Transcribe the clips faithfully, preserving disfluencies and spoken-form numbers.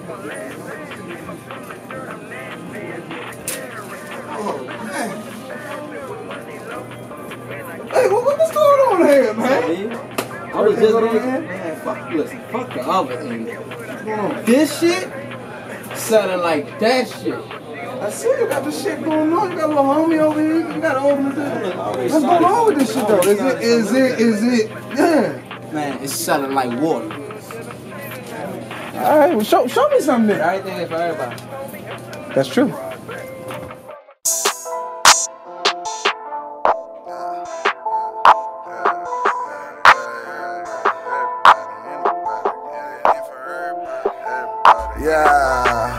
Oh, man. Hey, what, what's going on here, man? I was just going to man, fuck, listen, fuck the other thing. What's going on? This shit sounding like that shit. I see you got this shit going on. You got a little homie over here. You got to open this. What's going on with this shit, though? Is it, is it, is it, yeah. Man, it's sounding like water. All right, well, show, show me something then. Everything is for everybody. That's true. Yeah.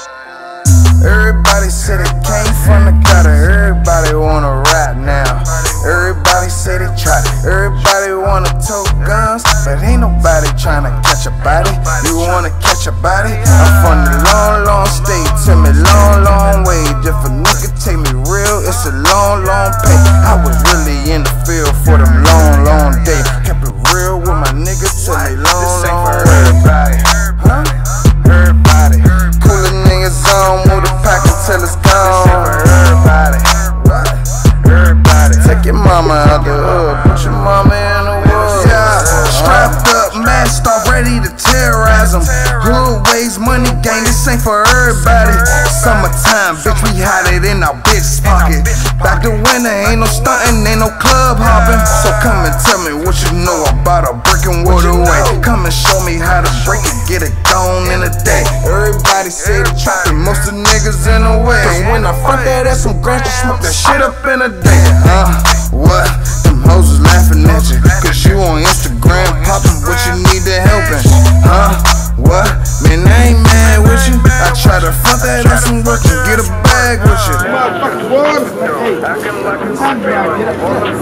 Everybody said it came from the gutter. Everybody wanna rap now. Everybody said it tried. Everybody wanna tote guns, but ain't nobody tryna catch a body. You wanna catch a body? I'm from the long, long state. Tell me long, long way. If a nigga take me real, it's a long, long pay. I was really in the field for them long, long days. Kept it real with my nigga till they long, long way. Everybody, huh? Everybody, coolin' niggas on with a pack until it's gone. Everybody, what? Everybody, take your mama out the hood, put your mama in the woods. Yeah, strapped up, masked off, ready to terrorize them. Hood ways, money gang, this ain't for everybody. Summertime, bitch, we hide it in our bitch pocket. Back to winter, ain't no stuntin', ain't no club hopping. So come and tell me what you know about a brick and water way. Come and show me how to break it, get it gone in a day. Everybody say the trapping, most of the niggas in the way. Cause when I front that ass, some grants, you smoke that shit up in a day. Huh? What? Them hoes is laughing at you, cause you on Instagram poppin' what you need to helpin'. Huh? What? Man, I ain't mad with you. I try to front that ass and work and get a bag with you. Motherfucking walls. Hey, I'm telling you, I get up.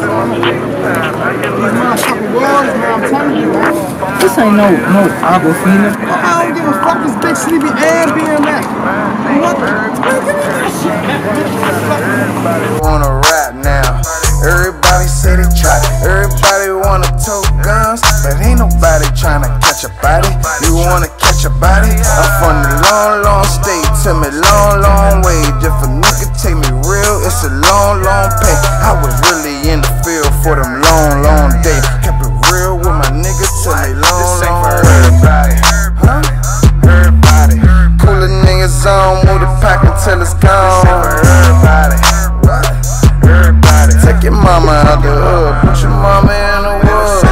These motherfucking walls, man, I'm telling you, man. This ain't no, no Aquafina. I don't give a fuck this big sleepy and B M X. What? Man, give me that shit. Everybody wanna rap now. Everybody say they try. Everybody wanna tote guns, but ain't nobody tryna catch a body. You wanna catch a body? I'm from the long, long state. Tell me long, long way. If a nigga take me real, it's a long, long pay. I was really in the field for them long, long days. Kept it real with my nigga till they long, long way. Everybody, huh? Everybody, coolin' niggas on with a pack until it's gone. Everybody, what? Everybody, take your mama out the hood, put your mama in the woods.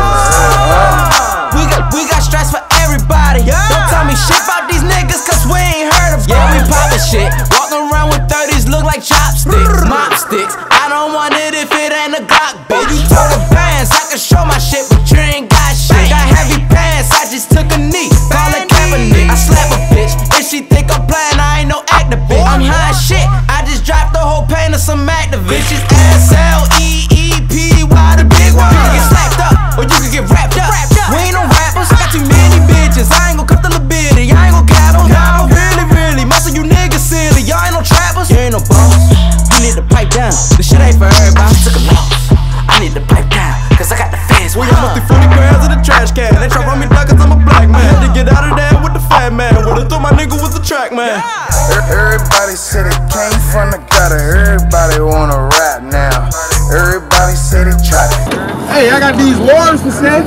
Uh, we got we got stress for everybody. Yeah. Don't tell me shit about these niggas, cause we ain't heard of them. Yeah, we poppin' shit. Walking around with thirties look like chopsticks, mop sticks. I don't want it if it ain't a Glock, bitch. You talking bands, I can show my shit, but you ain't got shit. Got heavy pants, I just took a knee. Call it Kaepernick. I slap a bitch. If she think I'm playing, I ain't no actor, bitch. I'm high as shit. I just dropped the whole pain of some activists. S L E E P Y, the big one. You can get slapped up, or you can get wrapped up. We ain't no rappers, got too many bitches. I ain't gon' cut the libido, I ain't gon' cap them. No, really, really, most of you niggas silly. Y'all ain't no trappers, you ain't no boss. You need to pipe down, this shit ain't for everybody. Took a loss, I need to pipe down, cause I got the fans. We almost threw forty grams in the trash can. They try run me down cause I'm a black man. Had to get out of there with the fat man. Would've thought my nigga was a track man. Everybody said it came from the gutter. Everybody wanna rap now. Everybody said it tried. Hey, I got these waters for sale.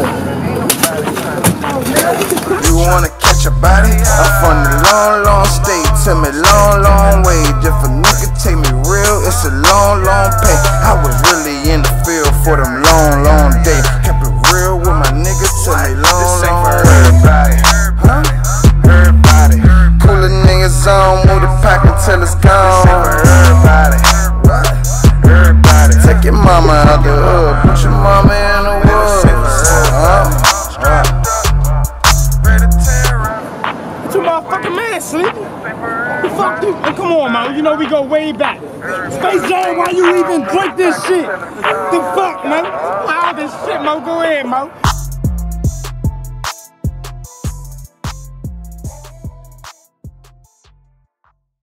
You wanna catch a body? I'm from the long, long state. Tell me long, long way. If a nigga take me real, it's a long, long pay. I was really in the field for them long, long days. Kept it real with my nigga till they long, long way. Everybody, huh? Everybody, coolin' niggas on with a pack until it's gone. Everybody, what? Everybody, take your mama out the hood, put your mama in the woods. Uh, uh. Two motherfucking man sleeping. The fuck you? And come on, man. You know we go way back. Space Jam, why you even drink this shit? The fuck, man? Wow, this shit, man. Go ahead, man.